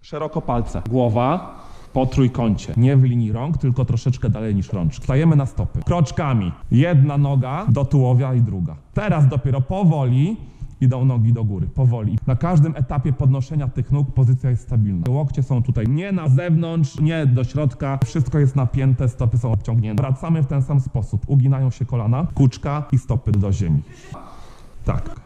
Szeroko palce. Głowa po trójkącie. Nie w linii rąk, tylko troszeczkę dalej niż rączki. Stajemy na stopy. Kroczkami. Jedna noga do tułowia i druga. Teraz dopiero powoli idą nogi do góry. Powoli. Na każdym etapie podnoszenia tych nóg pozycja jest stabilna. Łokcie są tutaj nie na zewnątrz, nie do środka. Wszystko jest napięte, stopy są obciągnięte. Wracamy w ten sam sposób. Uginają się kolana, kuczka i stopy do ziemi. Tak.